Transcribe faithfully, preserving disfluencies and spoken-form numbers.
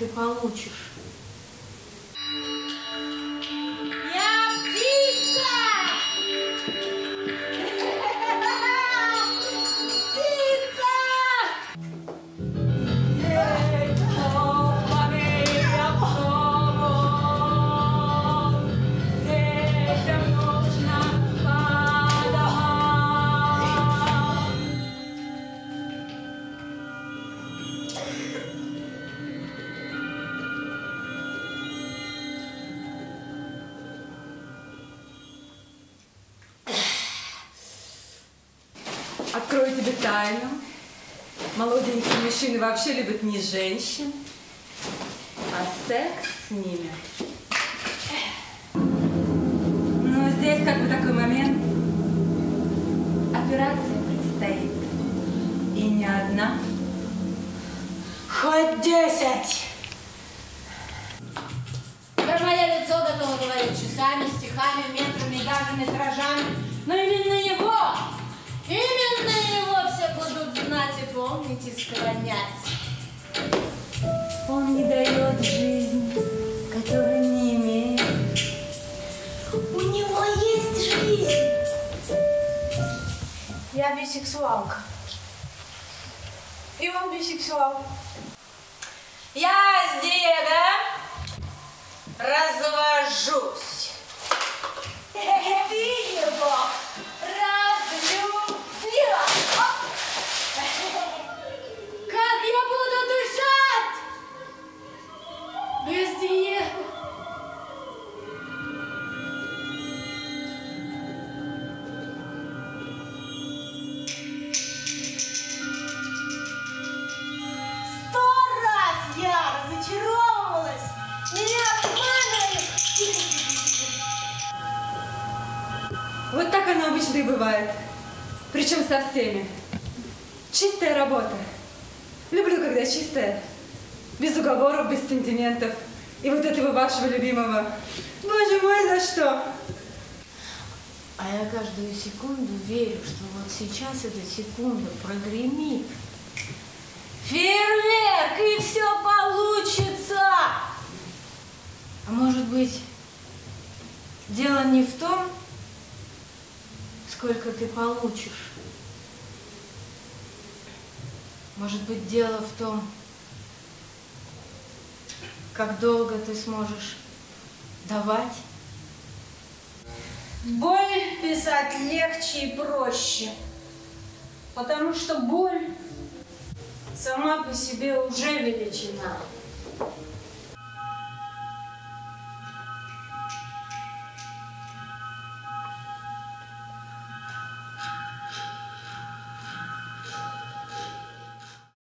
ты получишь. Открою тебе тайну. Молоденькие мужчины вообще любят не женщин, а секс с ними. Но здесь как бы такой момент. Операция предстоит. И не одна. Хоть десять. Даже мое лицо готово говорить часами, стихами, метрами и даже метражами. Но именно его, именно его все будут знать и помнить, и склоняться. Он не дает жизнь, которой не имеет. У него есть жизнь. Я бисексуалка. И он бисексуал. Я с Диего развожусь. Ты его разлюбила. Как я буду дышать без Диего? Сто раз я разочаровывалась. Меня обманывали. Вот так оно обычно и бывает. Причем со всеми. Чистая работа. Люблю, когда чистая. Без уговоров, без сентиментов. И вот этого вашего любимого. Боже мой, за что? А я каждую секунду верю, что вот сейчас эта секунда прогремит. Фейерверк, и все получится! А может быть, дело не в том, сколько ты получишь. Может быть, дело в том, как долго ты сможешь давать. Боль писать легче и проще, потому что боль сама по себе уже величина.